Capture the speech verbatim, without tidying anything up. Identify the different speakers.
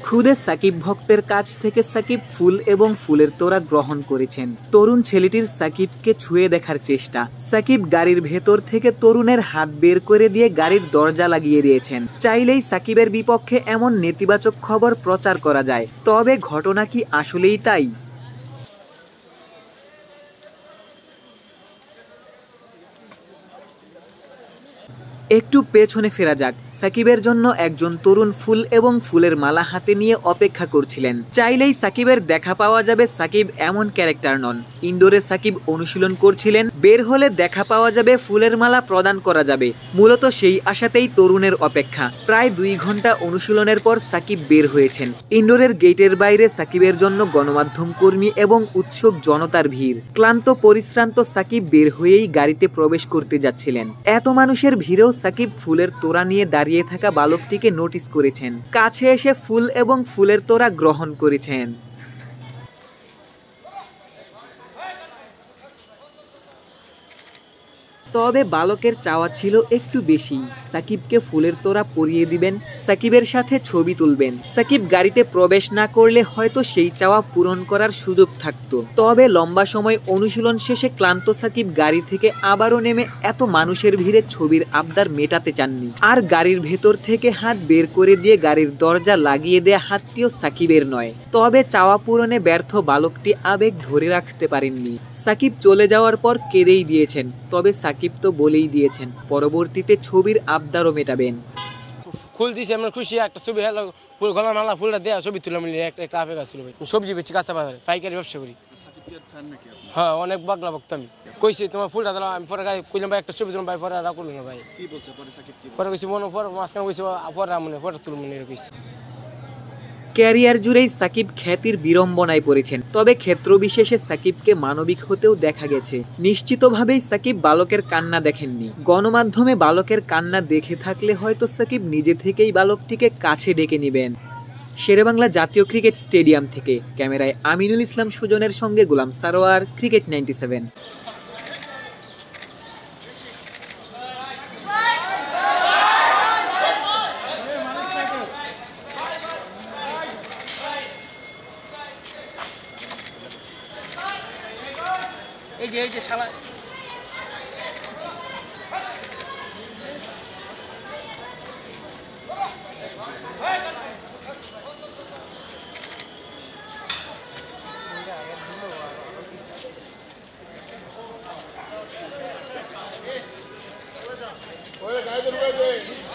Speaker 1: খুদে সাকিব ভক্তের কাছ থেকে সাকিব ফুল এবং ফুলের তোড়া গ্রহণ করেছেন। তরুণ ছেলেটির সাকিবকে ছুঁয়ে দেখার চেষ্টা। সাকিব গাড়ির ভেতর থেকে তরুণের হাত বের করে দিয়ে গাড়ির দরজা লাগিয়ে দিয়েছেন। চাইলেই সাকিবের বিপক্ষে এমন নেতিবাচক খবর প্রচার করা যায়। তবে ঘটনা কি আসলেই তাই? একটু পেছনে ফেরা যাক। সাকিবের জন্য একজন তরুণ ফুল এবং ফুলের মালা হাতে নিয়ে অপেক্ষা করছিলেন। চাইলেই সাকিবের দেখা পাওয়া যাবে। সাকিব এমন ক্যারেক্টার নন। ইনডোরে সাকিব অনুশীলন করছিলেন। বের হলে দেখা পাওয়া যাবে, ফুলের মালা প্রদান করা যাবে। মূলত সেই আশাতেই তরুণের অপেক্ষা। প্রায় দুই ঘন্টা অনুশীলনের পর সাকিব বের হয়েছেন। ইনডোরের গেটের বাইরে সাকিবের জন্য গণমাধ্যম কর্মী এবং উৎসুক জনতার ভিড়। ক্লান্ত পরিশ্রান্ত সাকিব বের হয়েই গাড়িতে প্রবেশ করতে যাচ্ছিলেন। এত মানুষের ভিড়েও সাকিব ফুলের তোড়া নিয়ে দাঁড়িয়ে থাকা বালকটিকে নোটিস করেছেন। কাছে এসে ফুল এবং ফুলের তোড়া গ্রহণ করেছেন। তবে বালকের চাওয়া ছিল একটু বেশি। সাকিবকে ফুলের তোড়া পরিয়ে দিবেন, সাকিবের সাথে ছবি তুলবেন। সাকিব গাড়িতে প্রবেশ না করলে হয়তো সেই চাওয়া পূরণ করার সুযোগ থাকতো। তবে লম্বা সময় অনুশীলন শেষে ক্লান্ত সাকিব গাড়ি থেকে আবারও নেমে এত মানুষের ভিড়ে ছবির আবদার মেটাতে চাননি। আর গাড়ির ভেতর থেকে হাত বের করে দিয়ে গাড়ির দরজা লাগিয়ে দেয়া হাতটিও সাকিবের নয়। তবে চাওয়া পূরণে ব্যর্থ বালকটি আবেগ ধরে রাখতে পারেননি। সাকিব চলে যাওয়ার পর কেঁদেই দিয়েছেন। তবে সাকিব তো বলেই দিয়েছেন পরবর্তীতে ছবির আবদারও মেটাবেন।
Speaker 2: ফুল দিয়েছি আমরা খুশি, একটা ছবি হলো ফুল গলার মালা ফুলটা দেওয়া ছবি তুলে মিলিয়ে একটা একটা আবেগ আসছিল ভাই। সবজি বেচি কাঁচা বাজারে, পাইকারি ব্যবসা করি। হ্যাঁ, অনেক বাগলা ভক্ত আমি। কইছি তোমার ফুলটা দিলাম, আমি পরে গাড়ি কইলাম ভাই একটা ছবি তুললাম ভাই, পরে আর করলো না ভাই। কি বলছে পরে সাকিব? পরে কইছি মনে পরে মাঝখানে কইছি পরে মনে পরে তুলব মনে কইছি।
Speaker 1: ক্যারিয়ার জুড়েই সাকিব খ্যাতির বিড়ম্বনায় পড়েছেন। তবে ক্ষেত্র বিশেষে সাকিবকে মানবিক হতেও দেখা গেছে। নিশ্চিতভাবেই সাকিব বালকের কান্না দেখেননি। গণমাধ্যমে বালকের কান্না দেখে থাকলে হয়তো সাকিব নিজে থেকেই বালকটিকে কাছে ডেকে নেবেন। শেরেবাংলা জাতীয় ক্রিকেট স্টেডিয়াম থেকে ক্যামেরায় আমিনুল ইসলাম সুজনের সঙ্গে Golam Sarwar, cricket ninety seven.
Speaker 2: এই যে এই যে শালা ওই গাড়ি ধরে